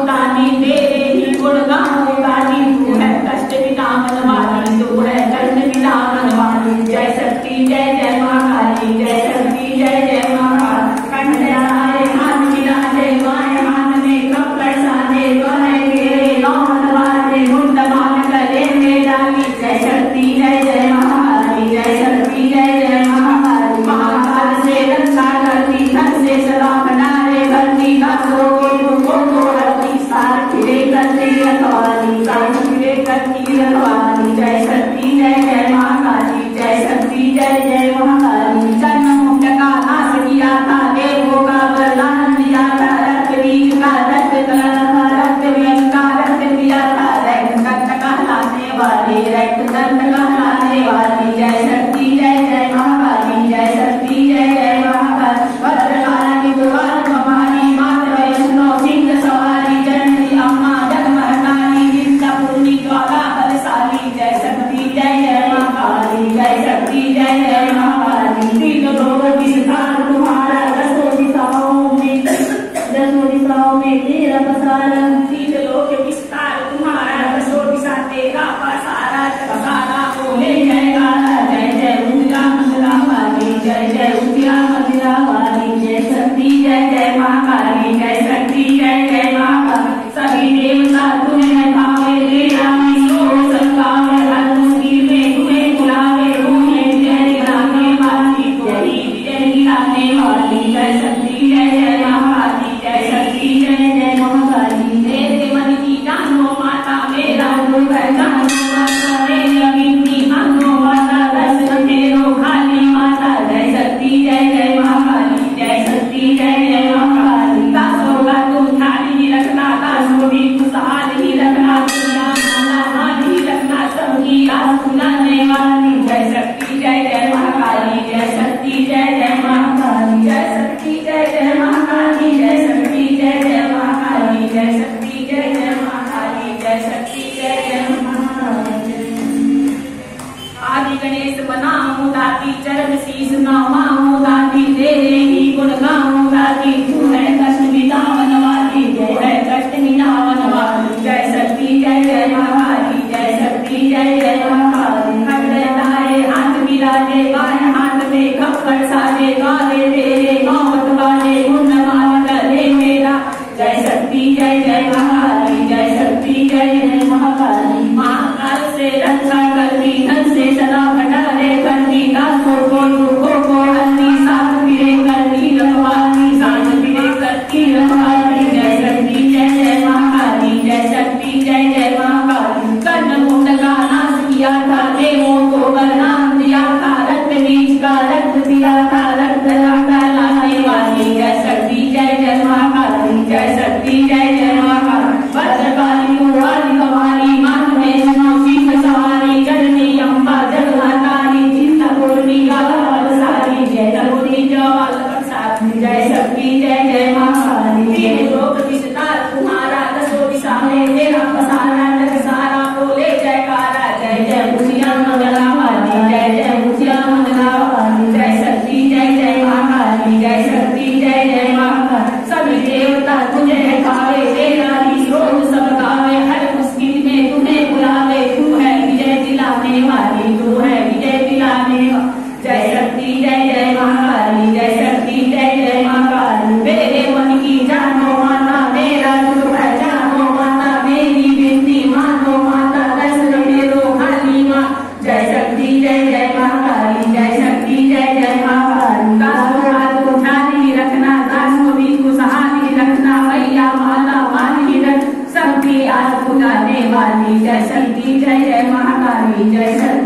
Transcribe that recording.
दानी तेरे ही गुण गाऊं गानी, तू है कष्ट विदामन वाली, तू है कष्ट विदामन वाली। जय शक्ति जय जय महाकाली, जय शक्ति जय जय महाकाली। कंठ आए हाथ मिलाए बाएं हाथ में कपड़ साजे, दोनों घेरे नौ नवाजे मुंड मान करे में डाली। जय शक्ति जय जय महाकाली, जय शक्ति जय जय महाकाली। महाकाल से रक्षा करती, धन से सदा भंडारे भरती, भक्तों के दुखों को हरती, सार फिरे करती रखवाली, सार फिरे करती रखवाली। जय शक्ति जय जय महाकाली, जय शक्ति जय जय महाकाली। जन्म का नाश किया था, देवों का वरदान दिया था, रक्त बीज का रक्त कलम रक्त बीज का रक्त दिया था, रक्त दंत कहलाने वाली, रक्त दंत कहलाने वाली। जय शक्ति जय जय महाकाली, जय शक्ति जय जय महाकाली। भद्रकाली द्वार भवानी, माता वैष्णो सिंह सवारी, जननी अम्मा जगमहतारी, विद्या पूर्णी ज्वाला बलशाली। जय शक्ति जय जय महाकाली, जय शक्ति जय जय महाकाली। तीन लोगों की सितार तुम्हारा, दसों दिशाओं में तेरा पसारा, तीन लोगों की सितार तुम्हारा, दसों दिशा तेरा पसारा। पसारा बोले जयकारा, जय जय उजिया मंदिरा वाली, जय जय उजिया मंदिरा वाली। जय शक्ति जय जय महाकाली, जय शक्ति जय जय महाकाली। सभी देवता तुम्हें भावे, तेरा संगावे, हर मुश्किल में तुम्हें बुलावे, तुम्हें जय गिराने वाली, जय गिराने वाली। जय शक्ति जय जय महाकाली, जय शक्ति जय जय महाकाली। मेरे मन की जानो माता, मेरा दुख जानो माता, मेरी विनती मानो माता, दर्शन मेरो खाली माता। जय शक्ति जय जय महाकाली, जय शक्ति जय जय महाकाली। दासों का तुम ध्यान ही रखना, दासों भी खुशहाल ही रखना, दुनिया मान ही रखना, सबकी आस सुनाने वाली। जय शक्ति जय जय महाकाली, जय शक्ति जय जय महाकाली, जय शक्ति जय जय महाकाली, जय शक्ति जय जय महाकाली, जय शक्ति जय जय महाकाली, जय शक्ति जय जय महाकाली। आदि गणेश बनाऊं दाती, चरण शीश नवाऊं दाती, तेरे ही गुण गाऊं दाती, तू है कष्ट मिटावन वाली, तू है कष्ट मिटावन वाली। जय शक्ति जय जय महाकाली, जय शक्ति जय जय महाकाली। खड़े हाथ मिलाए बाएं हाथ में खप्पड़ साजे, गाले तेरे नौबत वाले गुण मान करे मेरा। जय शक्ति जय जय महाकाली, जय शक्ति जय जय महाकाली। महाकाल से रक्षा करती, धन से सदा भंडारे करती, दासों को दुखों को हरती, साथ फिरे करती रखवाली, साथ फिरे करती रखवाली। जय शक्ति जय जय महाकाली, जय शक्ति जय जय महाकाली। कर्ण मुंड का नाश किया था, देवों को वरदान दिया था, रक्त बीज का रक्त दिया था, रक्त कहलाने वाली। जय शक्ति जय जय महाकाली, जय शक्ति जय जय महाकाली। भद्रकाली द्वार भवानी, माता वैष्णो सिंह सवारी, जननी अम्बा जगमहतारी, चिंता पूर्णी ज्वाला बलशाली। जय पूर्णी ज्वाला बलशाली, जय शक्ति जय जय महाकाली। तीन लोक की सितार तुम्हारा, दसों दिशा में तेरा पसारा, जग सारा बोले जयकारा। जय जय उजिया मंगला वाली, जय जय उजिया मंगला वाली। जय शक्ति जय जय महाकाली, जय शक्ति जय जय महाकाली। सभी देवता तुझे भावे, तेरा ही स्रोत सब गावे, हर मुश्किल में तुम्हें बुलावे, तू है विजय दिलाने वाली, तू है विजय दिलाने वाली। जय शक्ति जय जय महाकाली, जय शक्ति जय जय महाकाली। मेरे मन की जानो माता, मेरा दुख जानो माता, मेरी विनती मानो माता, दर्शन मेरो खाली माँ। जय शक्ति जय जय महाकाली, जय शक्ति जय जय महाकाली। दासों का तुम ध्यान ही रखना, दासों भी खुशहाल ही रखना, मैया माता मान ही रख, सबकी आस पुराने वाली। जय शक्ति जय जय महाकाली, जय शक्ति।